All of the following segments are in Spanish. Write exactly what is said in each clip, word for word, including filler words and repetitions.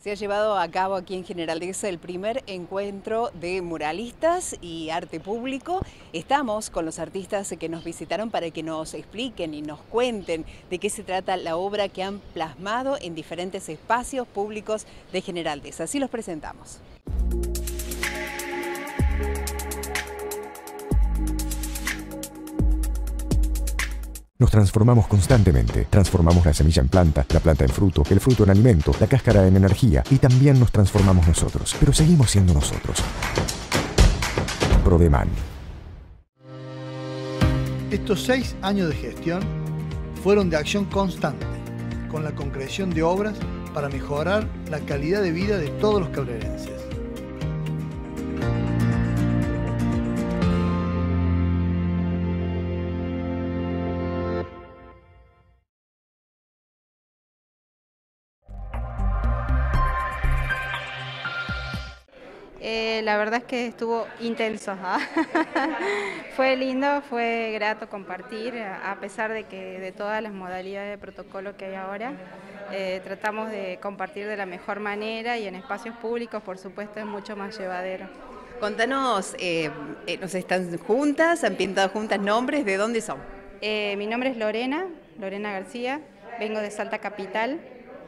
Se ha llevado a cabo aquí en General Deza el primer encuentro de muralistas y arte público. Estamos con los artistas que nos visitaron para que nos expliquen y nos cuenten de qué se trata la obra que han plasmado en diferentes espacios públicos de General Deza. Así los presentamos. Nos transformamos constantemente. Transformamos la semilla en planta, la planta en fruto, el fruto en alimento, la cáscara en energía y también nos transformamos nosotros. Pero seguimos siendo nosotros. Prodeman. Estos seis años de gestión fueron de acción constante, con la concreción de obras para mejorar la calidad de vida de todos los cabrerenses. Eh, la verdad es que estuvo intenso, ¿ah? Fue lindo, fue grato compartir, a pesar de que de todas las modalidades de protocolo que hay ahora, eh, tratamos de compartir de la mejor manera y en espacios públicos, por supuesto, es mucho más llevadero. Contanos, eh, eh, ¿nos están juntas? ¿Han pintado juntas nombres? ¿De dónde son? Eh, mi nombre es Lorena, Lorena García, vengo de Salta Capital.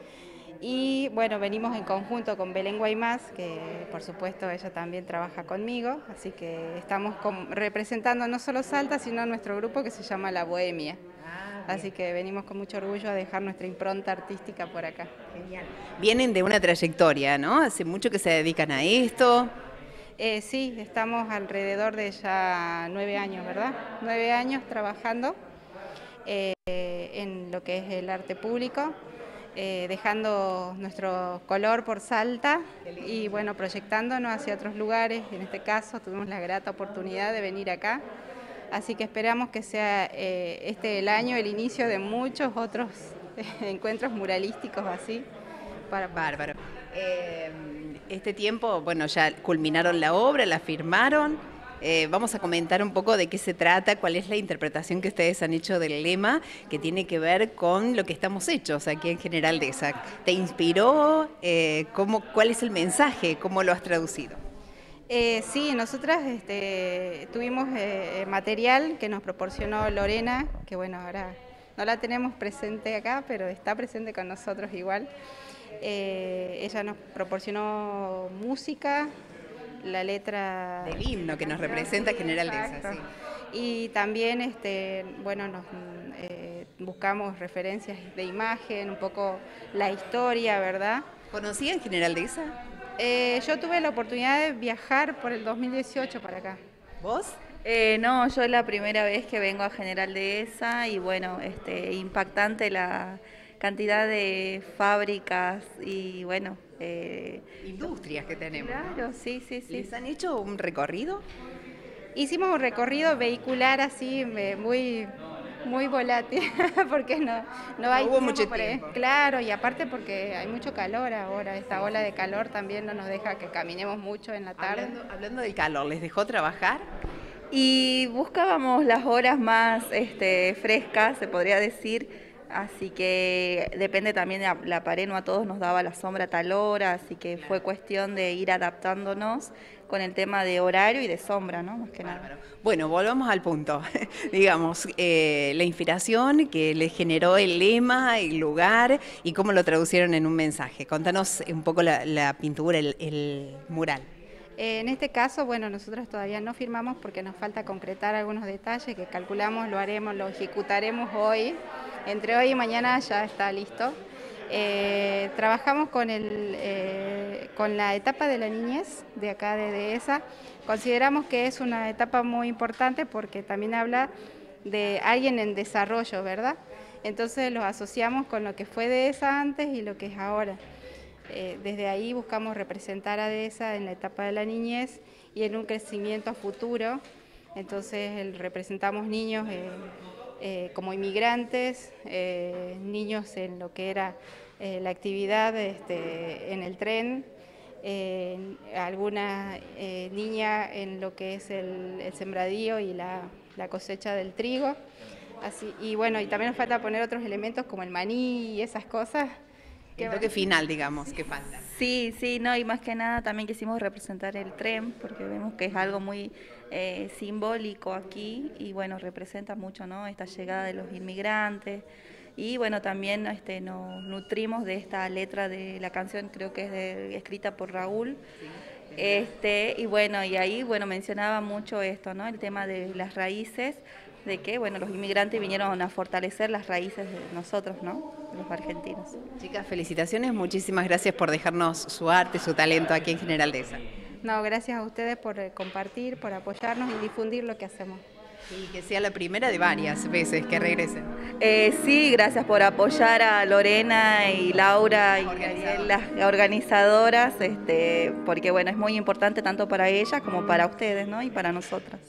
Y bueno, venimos en conjunto con Belén Guaymás, que por supuesto ella también trabaja conmigo, así que estamos con, representando no solo Salta, sino nuestro grupo que se llama La Bohemia. Así que venimos con mucho orgullo a dejar nuestra impronta artística por acá. Genial. Vienen de una trayectoria, ¿no? Hace mucho que se dedican a esto. Eh, sí, estamos alrededor de ya nueve años, ¿verdad? Nueve años trabajando eh, en lo que es el arte público. Eh, dejando nuestro color por Salta y bueno, proyectándonos hacia otros lugares. En este caso tuvimos la grata oportunidad de venir acá, así que esperamos que sea eh, este el año, el inicio de muchos otros encuentros muralísticos así. Para... Bárbaro. Eh, este tiempo, bueno, ya culminaron la obra, la firmaron. Eh, vamos a comentar un poco de qué se trata, cuál es la interpretación que ustedes han hecho del lema, que tiene que ver con lo que estamos hechos aquí en General Deza. ¿Te inspiró? Eh, ¿cómo, ¿Cuál es el mensaje? ¿Cómo lo has traducido? Eh, sí, nosotras este, tuvimos eh, material que nos proporcionó Lorena, que bueno, ahora no la tenemos presente acá, pero está presente con nosotros igual. Eh, ella nos proporcionó música, la letra del himno que nos representa General Deza, sí. Y también este, bueno, nos eh, buscamos referencias de imagen, un poco la historia, ¿verdad? ¿Conocían General Deza? Eh, yo tuve la oportunidad de viajar por el dos mil dieciocho para acá. ¿Vos? Eh, no, yo es la primera vez que vengo a General Deza y bueno, este, impactante la cantidad de fábricas y bueno... Eh, industrias que tenemos. Claro, sí, sí, sí. ¿Les han hecho un recorrido? Hicimos un recorrido vehicular así, muy, muy volátil, porque no, no hay no hubo mucho por tiempo. Claro, y aparte porque hay mucho calor ahora, esta ola de calor también no nos deja que caminemos mucho en la tarde. Hablando, hablando del calor, ¿les dejó trabajar? Y buscábamos las horas más este, frescas, se podría decir. Así que depende también de la, la pared, no a todos nos daba la sombra a tal hora, así que fue cuestión de ir adaptándonos con el tema de horario y de sombra, ¿no? Más que nada. Bueno, volvamos al punto. Digamos, eh, la inspiración que les generó el lema, el lugar y cómo lo traducieron en un mensaje. Contanos un poco la, la pintura, el, el mural. En este caso, bueno, nosotros todavía no firmamos porque nos falta concretar algunos detalles que calculamos, lo haremos, lo ejecutaremos hoy. Entre hoy y mañana ya está listo. Eh, trabajamos con, el, eh, con la etapa de la niñez de acá de Deza. Consideramos que es una etapa muy importante porque también habla de alguien en desarrollo, ¿verdad? Entonces los asociamos con lo que fue Deza antes y lo que es ahora. Eh, desde ahí buscamos representar a Deza en la etapa de la niñez y en un crecimiento futuro. Entonces el, representamos niños eh, eh, como inmigrantes, eh, niños en lo que era eh, la actividad este, en el tren, eh, alguna eh, niña en lo que es el, el sembradío y la, la cosecha del trigo. Así, y bueno, y también nos falta poner otros elementos como el maní y esas cosas. El toque final, digamos, que falta. Sí, sí, no, y más que nada también quisimos representar el tren, porque vemos que es algo muy eh, simbólico aquí, y bueno, representa mucho, ¿no?, esta llegada de los inmigrantes, y bueno, también este, nos nutrimos de esta letra de la canción, creo que es de, escrita por Raúl, este, y bueno, y ahí, bueno, mencionaba mucho esto, ¿no?, el tema de las raíces, de que, bueno, los inmigrantes vinieron a fortalecer las raíces de nosotros, ¿no?, los argentinos. Chicas, felicitaciones, muchísimas gracias por dejarnos su arte, su talento aquí en General Deza. No, gracias a ustedes por eh, compartir, por apoyarnos y difundir lo que hacemos. Y que sea la primera de varias veces que regresen. Eh, sí, gracias por apoyar a Lorena y Laura y Ariel, las organizadoras, este, porque bueno, es muy importante tanto para ellas como para ustedes, ¿no?, y para nosotras.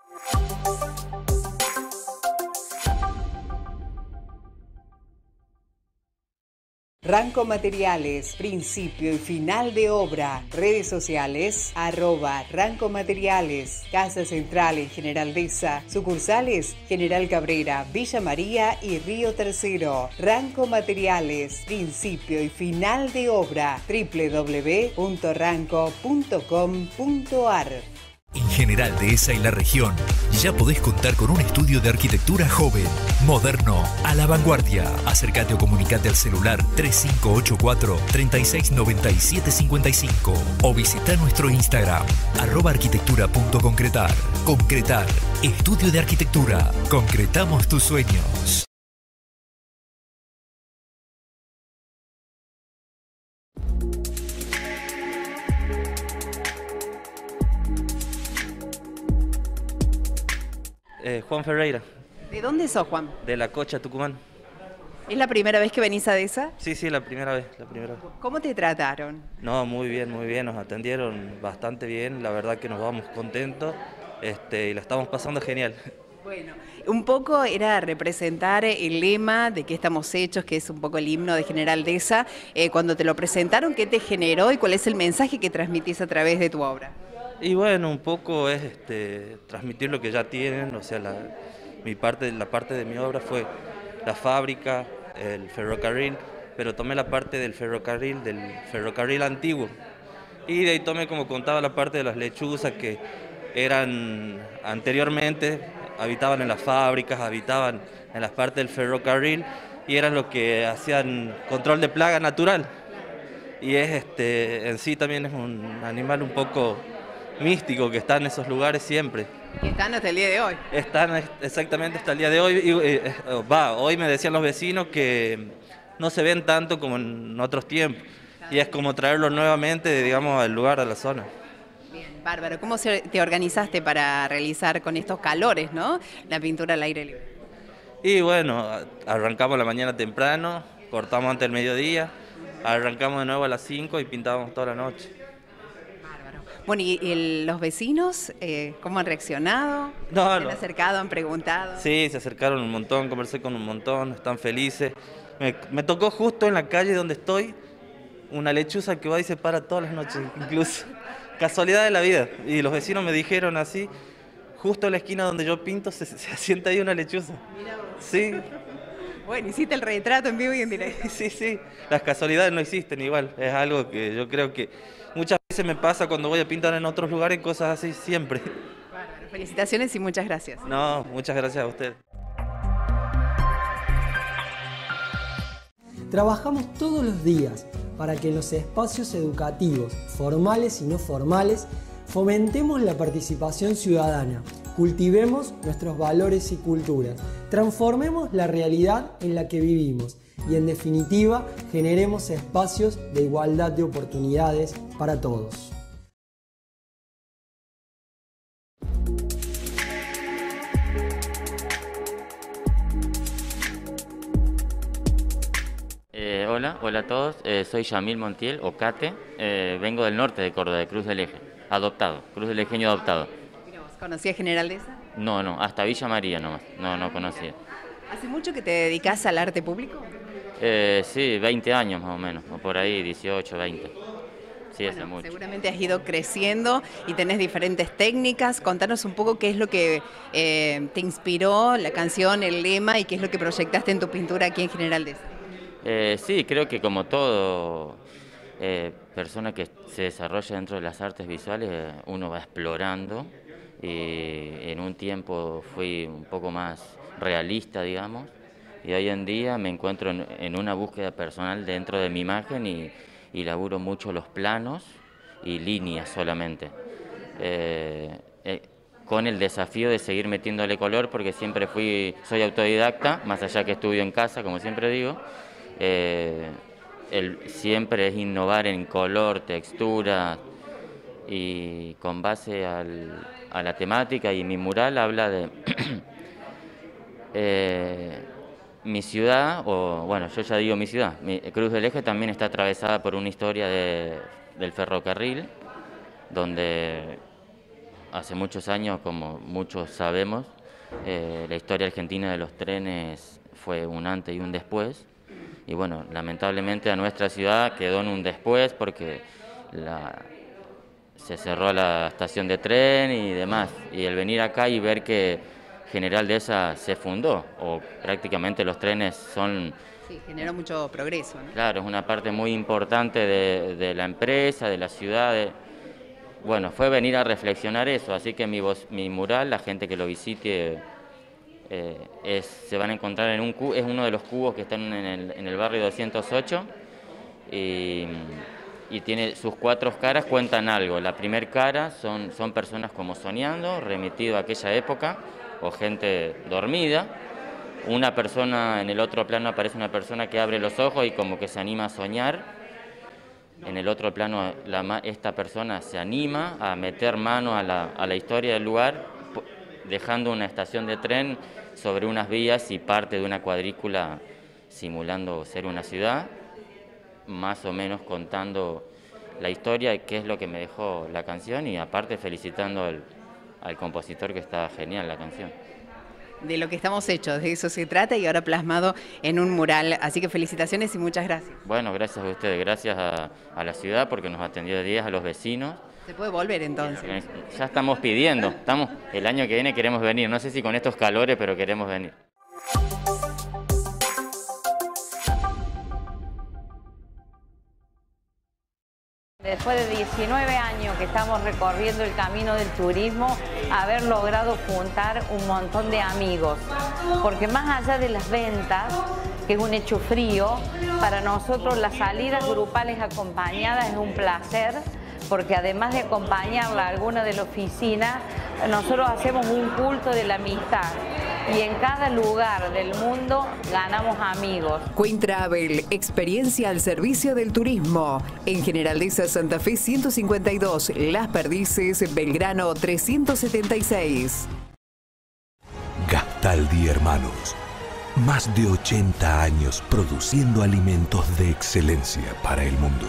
Ranco Materiales, principio y final de obra. Redes sociales, arroba Ranco Materiales. Casa Central en General Deza. Sucursales, General Cabrera, Villa María y Río Tercero. Ranco Materiales, principio y final de obra. doble u doble u doble u punto ranco punto com punto ar. En General Deza y la región, ya podés contar con un estudio de arquitectura joven, moderno, a la vanguardia. Acércate o comunicate al celular tres cinco ocho cuatro, tres seis nueve siete cinco cinco o visita nuestro Instagram, arroba arquitectura punto concretar. Concretar, estudio de arquitectura. Concretamos tus sueños. Eh, Juan Ferreira. ¿De dónde sos, Juan? De La Cocha, Tucumán. ¿Es la primera vez que venís a Deza? Sí, sí, la primera vez, la primera vez. ¿Cómo te trataron? No, muy bien, muy bien, nos atendieron bastante bien, la verdad que nos vamos contentos este, y la estamos pasando genial. Bueno, un poco era representar el lema de qué estamos hechos, que es un poco el himno de General Deza. Eh, cuando te lo presentaron, ¿qué te generó y cuál es el mensaje que transmitís a través de tu obra? Y bueno, un poco es este, transmitir lo que ya tienen, o sea, la, mi parte, la parte de mi obra fue la fábrica, el ferrocarril, pero tomé la parte del ferrocarril, del ferrocarril antiguo. Y de ahí tomé, como contaba, la parte de las lechuzas que eran anteriormente, habitaban en las fábricas, habitaban en las partes del ferrocarril y eran los que hacían control de plaga natural. Y es este, en sí también es un animal un poco místico que está en esos lugares siempre. Y están hasta el día de hoy. Están exactamente hasta el día de hoy. Y, eh, va, hoy me decían los vecinos que no se ven tanto como en otros tiempos. Y es como traerlos nuevamente, digamos, al lugar, a la zona. Bien, bárbaro. ¿Cómo se, te organizaste para realizar con estos calores, ¿no?, la pintura al aire libre? Y bueno, arrancamos la mañana temprano, cortamos antes del mediodía, arrancamos de nuevo a las cinco y pintábamos toda la noche. Bueno, ¿y el, los vecinos eh, cómo han reaccionado? No, ¿Se han no. acercado, han preguntado? Sí, se acercaron un montón, conversé con un montón, están felices. Me, me tocó justo en la calle donde estoy una lechuza que va y se para todas las noches, incluso. Casualidad de la vida. Y los vecinos me dijeron así, justo en la esquina donde yo pinto se, se asienta ahí una lechuza. Mira vos. Sí. Bueno, hiciste el retrato en vivo y en directo. Sí, sí. Las casualidades no existen igual. Es algo que yo creo que muchas veces me pasa cuando voy a pintar en otros lugares, cosas así siempre. Bárbaro. Felicitaciones y muchas gracias. No, muchas gracias a usted. Trabajamos todos los días para que en los espacios educativos, formales y no formales, fomentemos la participación ciudadana, cultivemos nuestros valores y culturas, transformemos la realidad en la que vivimos y, en definitiva, generemos espacios de igualdad de oportunidades para todos. Eh, hola, hola a todos, eh, soy Yamil Montiel, o Cate, eh, vengo del norte de Córdoba, de Cruz del Eje, adoptado, Cruz del Ejeño adoptado. ¿Conocías General Deza? No, no, hasta Villa María nomás, no, no conocía. ¿Hace mucho que te dedicas al arte público? Eh, sí, veinte años más o menos, o por ahí, dieciocho, veinte. Sí, bueno, hace mucho. Seguramente has ido creciendo y tenés diferentes técnicas. Contanos un poco qué es lo que eh, te inspiró la canción, el lema y qué es lo que proyectaste en tu pintura aquí en General Deza. Eh, sí, creo que como todo eh, persona que se desarrolla dentro de las artes visuales, eh, uno va explorando y en un tiempo fui un poco más realista, digamos, y hoy en día me encuentro en, en una búsqueda personal dentro de mi imagen y, y laburo mucho los planos y líneas solamente. Eh, eh, con el desafío de seguir metiéndole color, porque siempre fui, soy autodidacta, más allá que estudio en casa, como siempre digo. Eh, el, siempre es innovar en color, textura, y con base al, a la temática, y mi mural habla de eh, mi ciudad, o bueno, yo ya digo mi ciudad, mi, Cruz del Eje también está atravesada por una historia de, del ferrocarril, donde hace muchos años, como muchos sabemos, eh, la historia argentina de los trenes fue un antes y un después. Y bueno, lamentablemente a nuestra ciudad quedó en un después porque la, se cerró la estación de tren y demás. Y el venir acá y ver que General Dehesa se fundó, o prácticamente los trenes son... Sí, generó mucho progreso, ¿no? Claro, es una parte muy importante de, de la empresa, de la ciudad. De, bueno, fue venir a reflexionar eso, así que mi, voz, mi mural, la gente que lo visite... Eh, es, se van a encontrar en un cubo, es uno de los cubos que están en el, en el barrio doscientos ocho y, y tiene sus cuatro caras, cuentan algo. La primera cara son, son personas como soñando, remitido a aquella época, o gente dormida. Una persona, en el otro plano aparece una persona que abre los ojos y como que se anima a soñar. En el otro plano la, esta persona se anima a meter mano a la, a la historia del lugar, dejando una estación de tren sobre unas vías y parte de una cuadrícula simulando ser una ciudad, más o menos contando la historia y qué es lo que me dejó la canción, y aparte felicitando al, al compositor, que está genial la canción. De lo que estamos hechos, de eso se trata, y ahora plasmado en un mural. Así que felicitaciones y muchas gracias. Bueno, gracias a ustedes, gracias a, a la ciudad porque nos atendió de diez, a los vecinos. Se puede volver entonces. Ya estamos pidiendo, estamos, el año que viene queremos venir, no sé si con estos calores, pero queremos venir. Después de diecinueve años que estamos recorriendo el camino del turismo, haber logrado juntar un montón de amigos, porque más allá de las ventas, que es un hecho frío, para nosotros las salidas grupales acompañadas es un placer, porque además de acompañarla a alguna de la oficina, nosotros hacemos un culto de la amistad y en cada lugar del mundo ganamos amigos. Queen Travel, experiencia al servicio del turismo. En General Dehesa Santa Fe ciento cincuenta y dos, Las Perdices, Belgrano trescientos setenta y seis. Gastaldi Hermanos. Más de ochenta años produciendo alimentos de excelencia para el mundo.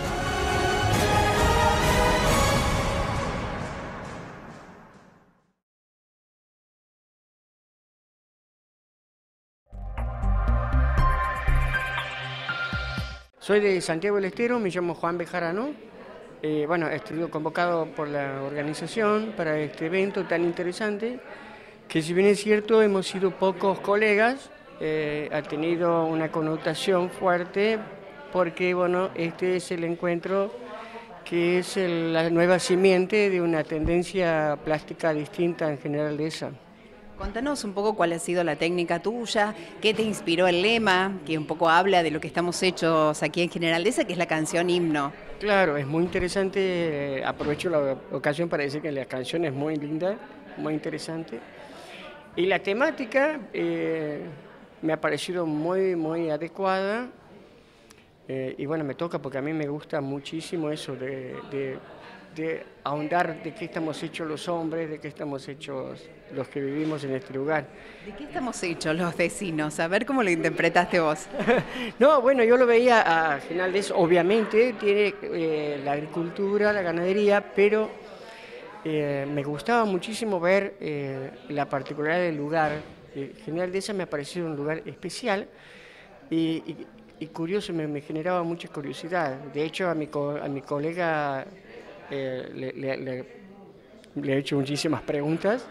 Soy de Santiago del Estero, me llamo Juan Bejarano. Eh, bueno, estoy convocado por la organización para este evento tan interesante, que si bien es cierto hemos sido pocos colegas, eh, ha tenido una connotación fuerte porque bueno, este es el encuentro que es el, la nueva simiente de una tendencia plástica distinta en General Dehesa. Contanos un poco cuál ha sido la técnica tuya, qué te inspiró el lema, que un poco habla de lo que estamos hechos aquí en General Dehesa, que es la canción himno. Claro, es muy interesante, eh, aprovecho la ocasión para decir que la canción es muy linda, muy interesante. Y la temática eh, me ha parecido muy, muy adecuada. Eh, y bueno, me toca porque a mí me gusta muchísimo eso de, de, de ahondar de qué estamos hechos los hombres, de qué estamos hechos los que vivimos en este lugar. ¿De qué estamos hechos los vecinos? A ver cómo lo interpretaste vos. No, bueno, yo lo veía a General Dehesa, obviamente tiene eh, la agricultura, la ganadería, pero eh, me gustaba muchísimo ver eh, la particularidad del lugar. Eh, General Dehesa me ha parecido un lugar especial y, y, y curioso, me, me generaba mucha curiosidad. De hecho, a mi, co a mi colega eh, le, le, le, le he hecho muchísimas preguntas.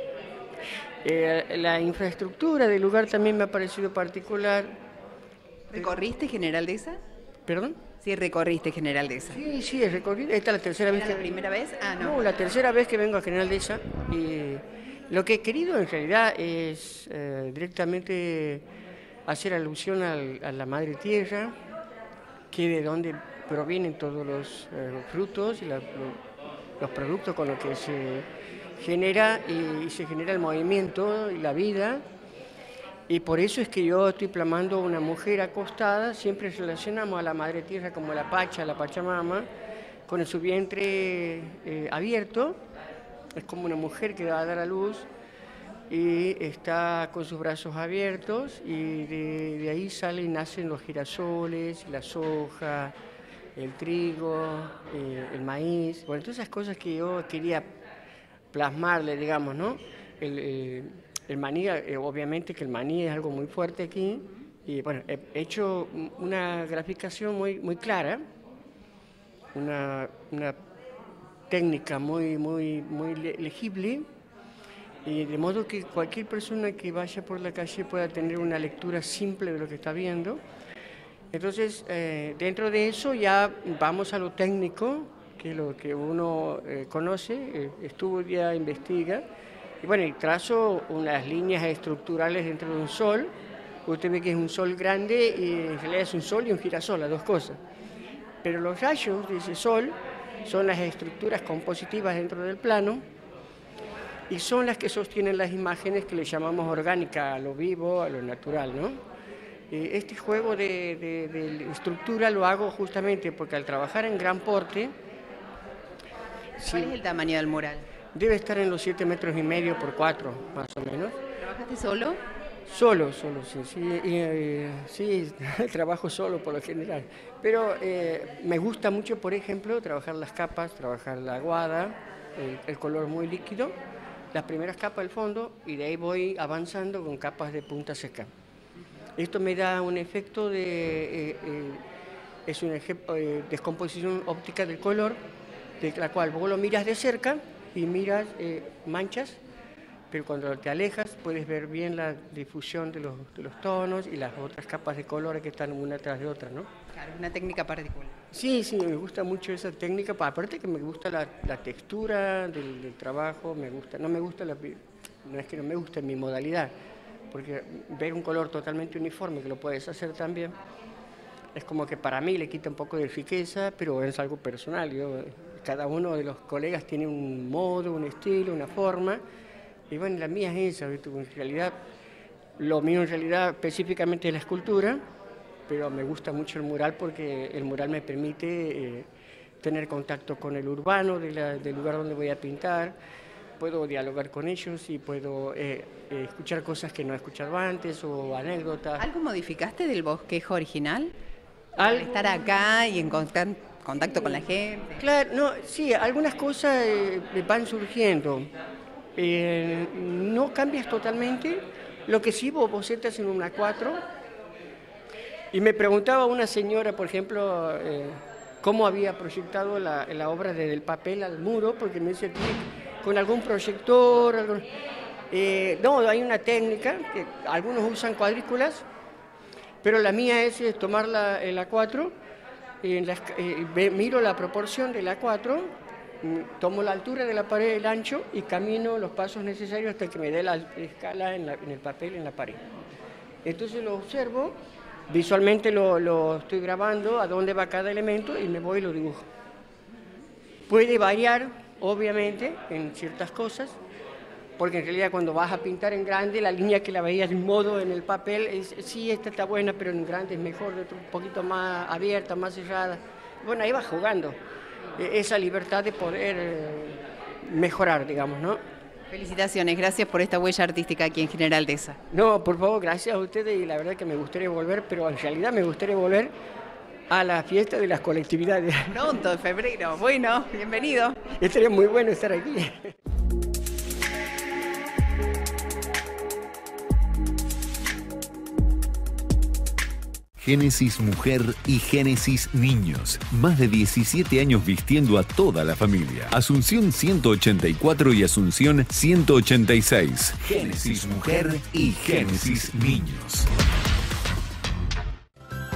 Eh, la infraestructura del lugar también me ha parecido particular. ¿Recorriste General Deza? ¿Perdón? Sí, recorriste General Deza. Sí, sí, recorrí. Esta es la tercera vez ¿Era que... la primera vez? Ah, no. No, la tercera vez que vengo a General Deza. Y lo que he querido en realidad es eh, directamente hacer alusión al, a la madre tierra, que de donde provienen todos los eh, frutos y la, lo, los productos con los que se genera y, y se genera el movimiento y la vida. Y por eso es que yo estoy plasmando una mujer acostada, siempre relacionamos a la madre tierra como la Pacha, la Pachamama, con su vientre eh, abierto, es como una mujer que va a dar a luz y está con sus brazos abiertos y de, de ahí salen y nacen los girasoles, la soja, el trigo, eh, el maíz, bueno, todas esas cosas que yo quería plasmarle, digamos, ¿no? El, el, El maní, eh, obviamente que el maní es algo muy fuerte aquí, y bueno, he hecho una graficación muy, muy clara, una, una técnica muy, muy, muy legible, y de modo que cualquier persona que vaya por la calle pueda tener una lectura simple de lo que está viendo. Entonces, eh, dentro de eso ya vamos a lo técnico, que es lo que uno eh, conoce, eh, estudia, investiga. Y bueno, y trazo unas líneas estructurales dentro de un sol. Usted ve que es un sol grande y en realidad es un sol y un girasol, las dos cosas. Pero los rayos de ese sol son las estructuras compositivas dentro del plano y son las que sostienen las imágenes que le llamamos orgánica, a lo vivo, a lo natural, ¿no? Este juego de, de, de estructura lo hago justamente porque al trabajar en gran porte... ¿Cuál sí, es el tamaño del mural? Debe estar en los siete metros y medio por cuatro, más o menos. ¿Trabajaste solo? Solo, solo, sí. Sí, y, eh, sí trabajo solo por lo general. Pero eh, me gusta mucho, por ejemplo, trabajar las capas, trabajar la aguada, el, el color muy líquido, las primeras capas del fondo, y de ahí voy avanzando con capas de punta seca. Esto me da un efecto de... Eh, eh, es una eh, descomposición óptica del color, de la cual vos lo miras de cerca, y miras eh, manchas, pero cuando te alejas puedes ver bien la difusión de los, de los tonos y las otras capas de colores que están una tras de otra, ¿no? Claro, una técnica particular. Sí, sí, me gusta mucho esa técnica, aparte que me gusta la, la textura del, del trabajo, me gusta, no me gusta la, no es que no me guste mi modalidad, porque ver un color totalmente uniforme, que lo puedes hacer también, es como que para mí le quita un poco de riqueza, pero es algo personal. Yo, cada uno de los colegas tiene un modo, un estilo, una forma, y bueno, la mía es esa, ¿viste? En realidad, lo mío en realidad específicamente es la escultura, pero me gusta mucho el mural porque el mural me permite eh, tener contacto con el urbano de la, del lugar donde voy a pintar, puedo dialogar con ellos y puedo eh, eh, escuchar cosas que no he escuchado antes o anécdotas. ¿Algo modificaste del bosquejo original? Al estar acá y en contacto, contacto con la gente. Claro, no, sí, algunas cosas eh, van surgiendo. Eh, no cambias totalmente. Lo que sí, vos bocetas en una cuatro. Y me preguntaba una señora, por ejemplo, eh, cómo había proyectado la, la obra desde el papel al muro, porque me decía, con algún proyector. Algún... Eh, no, hay una técnica, que algunos usan cuadrículas, pero la mía es, es tomar la, el A cuatro, en la, eh, miro la proporción del A cuatro, tomo la altura de la pared, el ancho, y camino los pasos necesarios hasta que me dé la escala en, la, en el papel, en la pared. Entonces lo observo, visualmente lo, lo estoy grabando, a dónde va cada elemento, y me voy y lo dibujo. Puede variar, obviamente, en ciertas cosas, porque en realidad cuando vas a pintar en grande, la línea que la veías de un modo en el papel, es, sí, esta está buena, pero en grande es mejor, un poquito más abierta, más cerrada. Bueno, ahí vas jugando. Esa libertad de poder mejorar, digamos, ¿no? Felicitaciones, gracias por esta huella artística aquí en General Deza. No, por favor, gracias a ustedes, y la verdad que me gustaría volver, pero en realidad me gustaría volver a la fiesta de las colectividades. Pronto, en febrero. Bueno, bienvenido. Estaría muy bueno estar aquí. Génesis Mujer y Génesis Niños. Más de diecisiete años vistiendo a toda la familia. Asunción ciento ochenta y cuatro y Asunción ciento ochenta y seis. Génesis Mujer y Génesis Niños.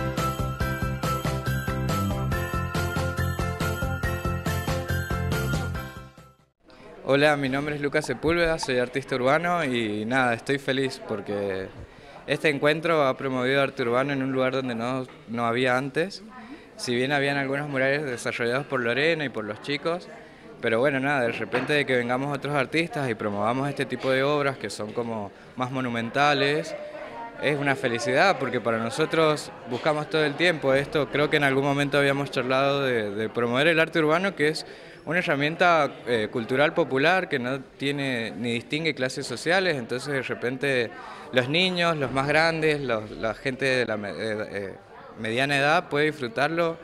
Hola, mi nombre es Lucas Sepúlveda, soy artista urbano y nada, estoy feliz porque este encuentro ha promovido arte urbano en un lugar donde no, no había antes. Si bien habían algunos murales desarrollados por Lorena y por los chicos, pero bueno, nada, de repente de que vengamos otros artistas y promovamos este tipo de obras que son como más monumentales, es una felicidad porque para nosotros buscamos todo el tiempo esto. Creo que en algún momento habíamos charlado de, de promover el arte urbano, que es una herramienta eh, cultural popular que no tiene ni distingue clases sociales, entonces de repente los niños, los más grandes, los, la gente de la eh, eh, mediana edad puede disfrutarlo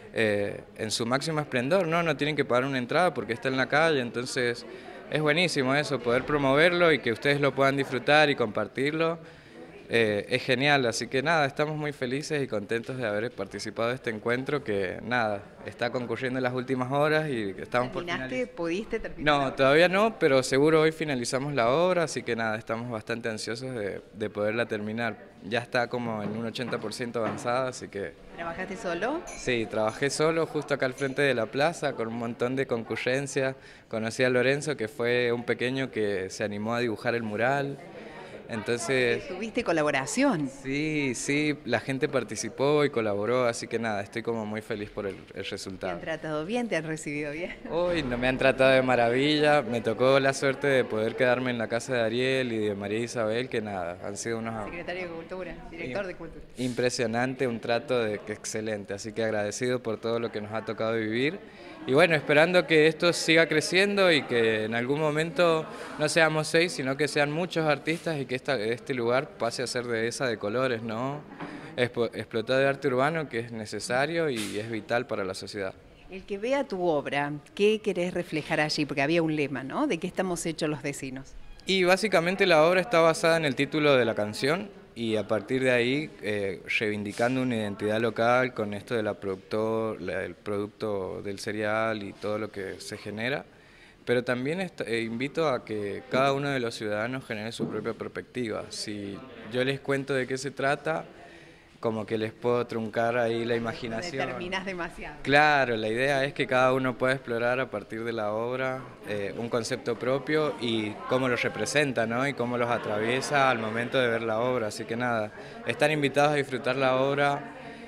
eh, en su máximo esplendor, ¿no? No tienen que pagar una entrada porque está en la calle, entonces es buenísimo eso, poder promoverlo y que ustedes lo puedan disfrutar y compartirlo. Eh, es genial, así que nada, estamos muy felices y contentos de haber participado de este encuentro que nada, está concurriendo en las últimas horas y estamos por finalizar. ¿Terminaste? ¿Pudiste terminar? No, todavía no, pero seguro hoy finalizamos la obra, así que nada, estamos bastante ansiosos de, de poderla terminar. Ya está como en un ochenta por ciento avanzada, así que... ¿Trabajaste solo? Sí, trabajé solo justo acá al frente de la plaza con un montón de concurrencia. Conocí a Lorenzo, que fue un pequeño que se animó a dibujar el mural. Entonces... ¿Tuviste colaboración? Sí, sí, la gente participó y colaboró, así que nada, estoy como muy feliz por el, el resultado. ¿Te han tratado bien? ¿Te han recibido bien? Uy, no, me han tratado de maravilla, me tocó la suerte de poder quedarme en la casa de Ariel y de María Isabel, que nada, han sido unos... Secretario de Cultura, director de Cultura. Impresionante, un trato de, que excelente, así que agradecido por todo lo que nos ha tocado vivir. Y bueno, esperando que esto siga creciendo y que en algún momento no seamos seis, sino que sean muchos artistas y que esta, este lugar pase a ser de esa de colores, ¿no? Explotar de arte urbano, que es necesario y es vital para la sociedad. El que vea tu obra, ¿qué querés reflejar allí? Porque había un lema, ¿no? ¿De qué estamos hechos los vecinos? Y básicamente la obra está basada en el título de la canción y a partir de ahí eh, reivindicando una identidad local con esto de la productor, la, el producto del cereal y todo lo que se genera. Pero también est- eh, invito a que cada uno de los ciudadanos genere su propia perspectiva. Si yo les cuento de qué se trata, como que les puedo truncar ahí la imaginación. Determinás demasiado. Claro, la idea es que cada uno pueda explorar a partir de la obra eh, un concepto propio y cómo los representa, ¿no? Y cómo los atraviesa al momento de ver la obra. Así que nada, están invitados a disfrutar la obra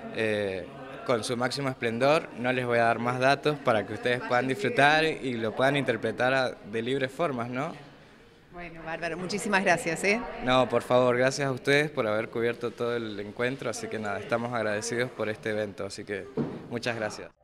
eh, con su máximo esplendor. No les voy a dar más datos para que ustedes puedan disfrutar y lo puedan interpretar a, de libres formas, ¿no? Bueno, Bárbaro, muchísimas gracias, ¿eh? No, por favor, gracias a ustedes por haber cubierto todo el encuentro, así que nada, estamos agradecidos por este evento, así que muchas gracias.